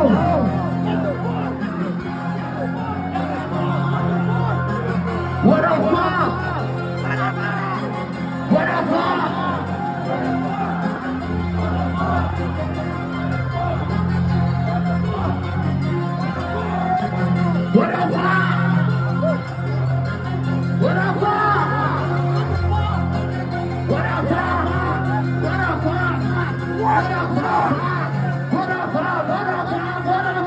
What up, Bob? What up, Bob? What up, Bob? What up, Bob? What up, Bob? What up, Bob? What up, Bob? What up, Bob? What up, Bob? What up,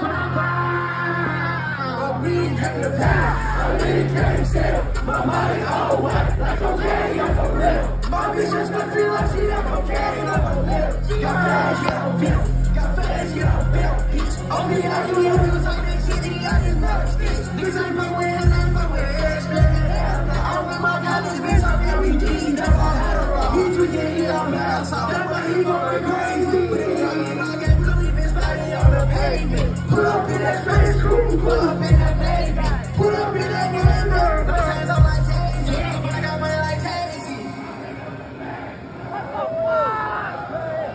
Bob? We came to pass, we came still. My money all wet, like cocaine, I'm for real. My bitch just got feel like she got cocaine, I'm for real. She got fast, she got bill. Got fast, she got bill. Only I do it, it was like that shit, and I just love sticks. Niggas ain't fuck with him, ain't fuck with him. I'm with my college bitch, I'm every D, that's all I had to roll. He tweaking, he on the outside. That's why he going crazy. I can't believe his body on the pavement. Pull up in that space crew, pull up in that